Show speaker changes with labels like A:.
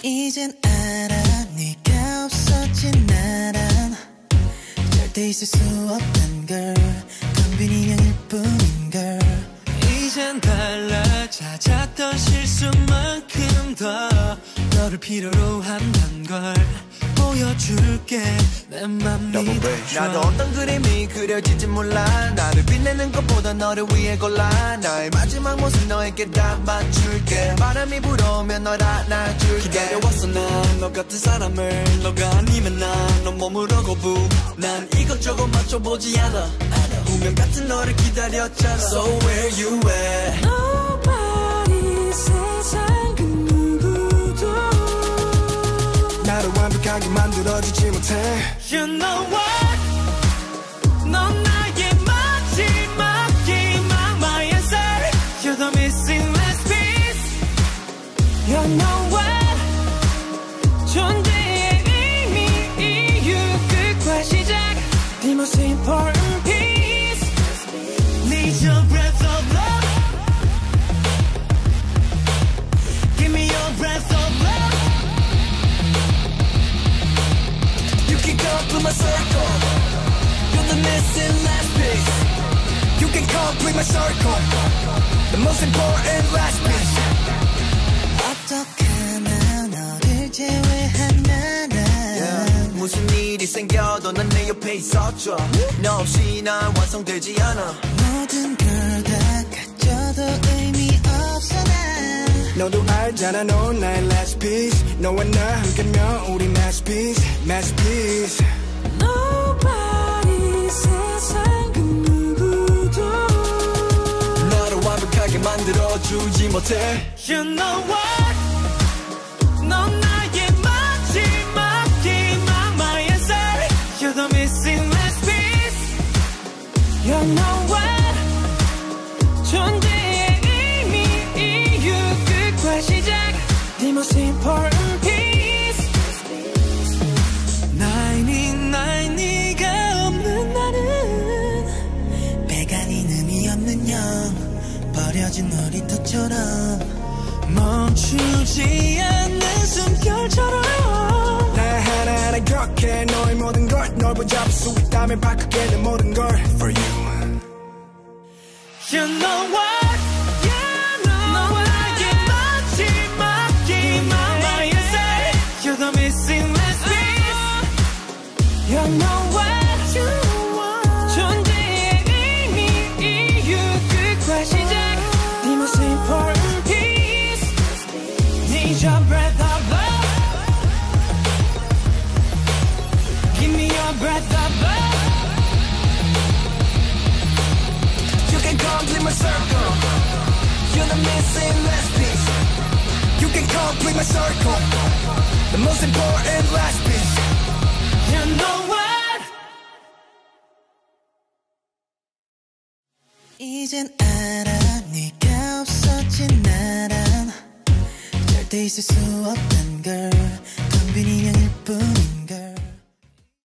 A: 이젠 알아 네가 없어진 나란 절대 있을 수 없단 걸 건빈인형일 뿐인 걸 이젠 달라 잦았던 실수만큼 더 너를 필요로 한단 걸 보여줄게 내 맘 믿어줘
B: 나도 어떤 그림이 그려질지 몰라 나를 빛내는 것보다 너를 위해 골라 나의 마지막 모습 너에게 다 맞출게 바람이 불어오면 널 안아줄게
C: 기다려왔어 난 너 같은 사람을 너가 아니면 난 너 몸으로 거부 난 이것저것 맞춰보지 않아 운명 같은 너를 기다렸잖아 So where you at
A: Nobody 세상 그 누구도
C: 나를 완벽하게 만들어주지 못해
A: You know what 넌 나의 마지막 희망 My answer You're the missing last piece You know what 존재의 의미 이유 끝과 시작 The most important piece Need your breath of love Give me your breath of love
C: You can complete my circle You're the missing last piece You can complete my circle The most important last piece
A: 어떡하나 너를 제외한 나는
B: 무슨 일이 생겨도 난 내 옆에 있어줘 너 없이 난 완성되지 않아
A: 모든 걸 다 가져도 의미 없어 난
C: 너도 알잖아 넌 나의 last piece 너와 나 함께면 우리 masterpiece masterpiece
A: Nobody 세상 그 누구도
C: 너를 완벽하게 만들어주지 못해
A: You know what 넌 나의 마지막 희망 My answer You're the missing last piece You know what 존재의 의미 이유 끝과 시작 The most important piece 99 네가 없는 나는 배가닌 의미 없는 영 버려진 놀이터처럼 멈추지 않는 숨결처럼
C: 나 하나하나 격해 너의 모든 걸 널 붙잡을 수 있다면 바꾸게 내 모든 걸 For you
A: You know what 넌 나의 마지막 희망 My answer You're the missing last piece You know what 존재의 의미 이유 끝과 시작 The most important piece Need your breath of love Give me your breath of love
C: You can complete my circle You're the missing last piece You can complete my circle The most important last piece
A: You know what 이젠 알아 네가 없어진 나란 절대 있을 수 없단 걸